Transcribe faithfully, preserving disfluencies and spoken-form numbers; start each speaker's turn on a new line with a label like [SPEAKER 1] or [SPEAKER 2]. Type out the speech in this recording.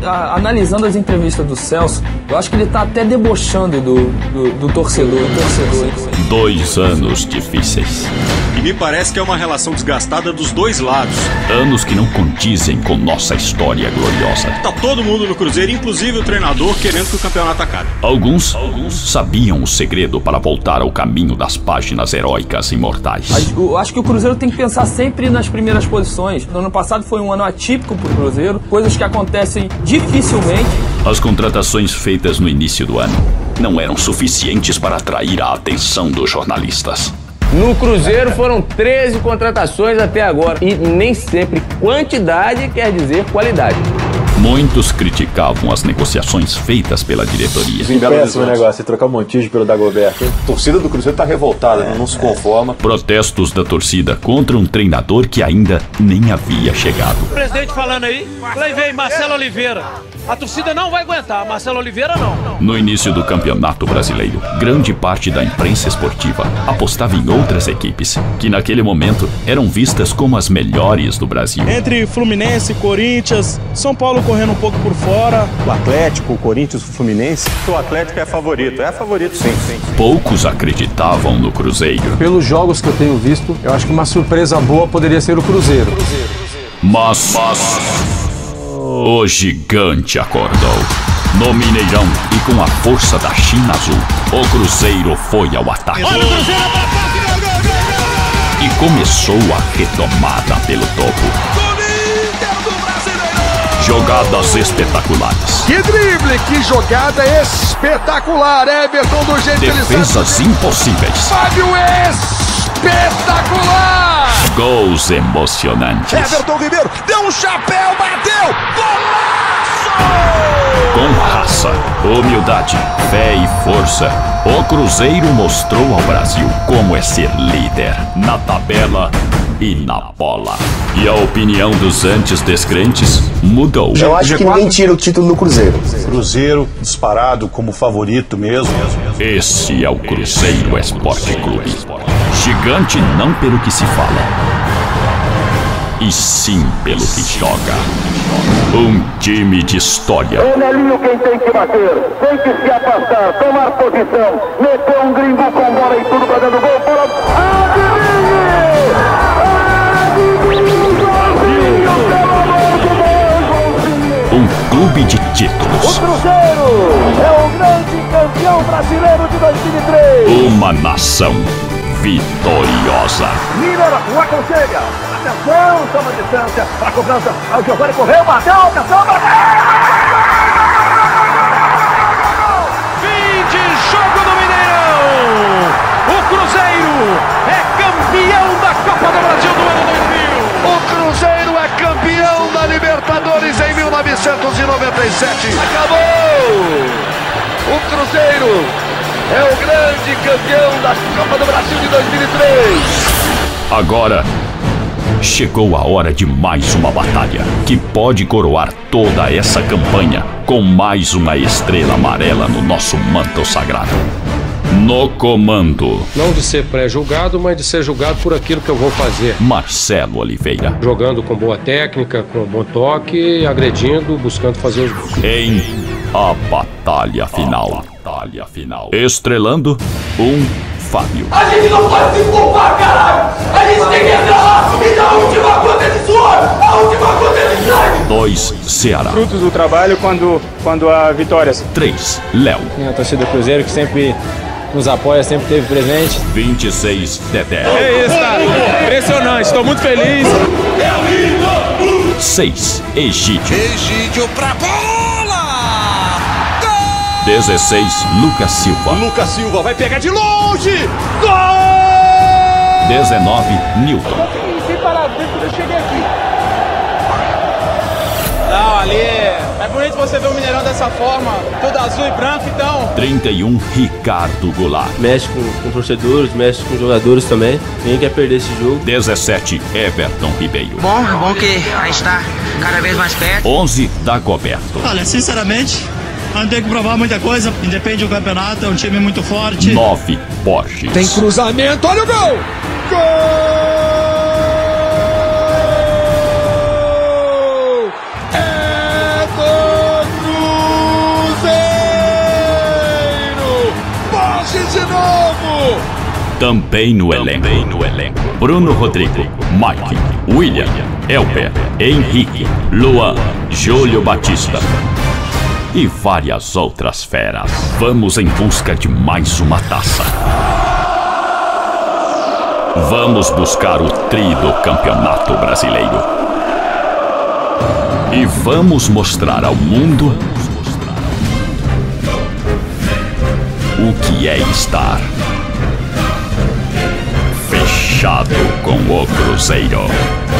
[SPEAKER 1] a, analisando as entrevistas do Celso, eu acho que ele tá até debochando do, do, do torcedor, do torcedor.
[SPEAKER 2] Dois anos difíceis.
[SPEAKER 3] E me parece que é uma relação desgastada dos dois lados.
[SPEAKER 2] Anos que não condizem com nossa história gloriosa.
[SPEAKER 3] Tá todo mundo no Cruzeiro, inclusive o treinador, querendo que o campeonato acabe.
[SPEAKER 2] Alguns, Alguns sabiam o segredo para voltar ao caminho das páginas heróicas imortais.
[SPEAKER 1] Eu acho que o Cruzeiro tem que pensar sempre nas primeiras posições. No ano passado foi um ano atípico pro Cruzeiro, coisas que acontecem dificilmente.
[SPEAKER 2] As contratações feitas no início do ano não eram suficientes para atrair a atenção dos jornalistas.
[SPEAKER 4] No Cruzeiro foram treze contratações até agora e nem sempre quantidade quer dizer qualidade.
[SPEAKER 2] Muitos criticavam as negociações feitas pela diretoria.
[SPEAKER 5] Péssimo negócio, trocar o Montijo pelo Dagoberto. A torcida do Cruzeiro tá revoltada, é, não se conforma.
[SPEAKER 2] Protestos da torcida contra um treinador que ainda nem havia chegado.
[SPEAKER 6] O presidente falando aí, lá vem Marcelo Oliveira. A torcida não vai aguentar, Marcelo Oliveira não.
[SPEAKER 2] No início do Campeonato Brasileiro, grande parte da imprensa esportiva apostava em outras equipes, que naquele momento eram vistas como as melhores do Brasil.
[SPEAKER 7] Entre Fluminense, Corinthians, São Paulo correndo um pouco por fora.
[SPEAKER 5] O Atlético, o Corinthians, o Fluminense. O Atlético é favorito, é favorito sim, sim.
[SPEAKER 2] Poucos acreditavam no Cruzeiro.
[SPEAKER 8] Pelos jogos que eu tenho visto, eu acho que uma surpresa boa poderia ser o Cruzeiro. Cruzeiro, Cruzeiro.
[SPEAKER 2] Mas... mas... o gigante acordou. No Mineirão e com a força da China Azul, o Cruzeiro foi ao ataque.
[SPEAKER 6] Olha o Cruzeiro!
[SPEAKER 2] E começou a retomada pelo topo. Jogadas espetaculares.
[SPEAKER 9] Que drible, que jogada espetacular, Everton, do jeito que ele sabe.
[SPEAKER 2] Defesas impossíveis.
[SPEAKER 9] Fábio espetacular.
[SPEAKER 2] Gols emocionantes.
[SPEAKER 9] Everton Ribeiro deu um chapéu, bateu, golaço!
[SPEAKER 2] Com raça, humildade, fé e força, o Cruzeiro mostrou ao Brasil como é ser líder na tabela e na bola. E a opinião dos antes descrentes mudou.
[SPEAKER 10] Eu acho que ninguém tira o título do Cruzeiro.
[SPEAKER 5] Cruzeiro disparado como favorito mesmo.
[SPEAKER 2] Esse é o Cruzeiro Esporte Clube. Gigante não pelo que se fala, e sim pelo que joga. Um time de história.
[SPEAKER 11] É Nelinho quem tem que bater, tem que se afastar, tomar posição, meter um gringo com bola e tudo pra dentro do gol. Bola...
[SPEAKER 2] Um clube de títulos.
[SPEAKER 11] O Cruzeiro é o grande campeão brasileiro de dois mil e três.
[SPEAKER 2] Uma nação vitoriosa.
[SPEAKER 11] Miller, o aconselha. Atenção, toma distância. A cobrança. O Giovanni correu, bateu, atenção, bateu.
[SPEAKER 6] Fim de jogo do Mineirão. O Cruzeiro é campeão da Copa do Brasil do ano dois mil.
[SPEAKER 9] O Cruzeiro é campeão da Libertadores em mil novecentos e noventa e sete. Acabou! O Cruzeiro é o grande campeão da Copa do Brasil de dois mil e três.
[SPEAKER 2] Agora chegou a hora de mais uma batalha que pode coroar toda essa campanha com mais uma estrela amarela no nosso manto sagrado. No comando.
[SPEAKER 12] Não de ser pré-julgado, mas de ser julgado por aquilo que eu vou fazer.
[SPEAKER 2] Marcelo Oliveira.
[SPEAKER 12] Jogando com boa técnica, com bom toque, agredindo, buscando fazer os gols.
[SPEAKER 2] Em a batalha final. A batalha final. Estrelando um Fábio.
[SPEAKER 13] A gente não pode se culpar, caralho! A gente tem que entrar lá e dar a última gota de suor, a última gota de sangue!
[SPEAKER 2] Dois Ceará.
[SPEAKER 7] Frutos do trabalho quando, quando a vitória.
[SPEAKER 2] Três Léo.
[SPEAKER 4] E a torcida do Cruzeiro que sempre nos apoia, sempre esteve presente.
[SPEAKER 2] vinte e seis Dedé.
[SPEAKER 7] É isso, cara. Impressionante, estou muito feliz.
[SPEAKER 2] seis Egídio.
[SPEAKER 13] Egídio pra bola! Gol!
[SPEAKER 2] dezesseis Lucas Silva.
[SPEAKER 9] Lucas Silva vai pegar de longe!
[SPEAKER 2] Gol! dezenove Newton.
[SPEAKER 11] Sem parar, desde que eu cheguei aqui.
[SPEAKER 6] Não, ali é bonito você ver o Mineirão dessa forma, tudo azul e branco, então.
[SPEAKER 2] trinta e um Ricardo Goulart.
[SPEAKER 4] Mexe com, com torcedores, mexe com jogadores também. Ninguém quer perder esse jogo.
[SPEAKER 2] dezessete Everton Ribeiro.
[SPEAKER 14] Bom, é bom que a gente está cada vez mais perto.
[SPEAKER 2] onze Dagoberto.
[SPEAKER 15] Olha, sinceramente, não tem que provar muita coisa. Independe do campeonato, é um time muito forte.
[SPEAKER 2] nove Borges.
[SPEAKER 9] Tem cruzamento, olha o gol! Gol!
[SPEAKER 2] Também no elenco. Bruno Rodrigo, Mike, William, Elber, Henrique, Luan, Júlio Batista e várias outras feras. Vamos em busca de mais uma taça. Vamos buscar o tri do Campeonato Brasileiro. E vamos mostrar ao mundo o que é estar fechado com o Cruzeiro.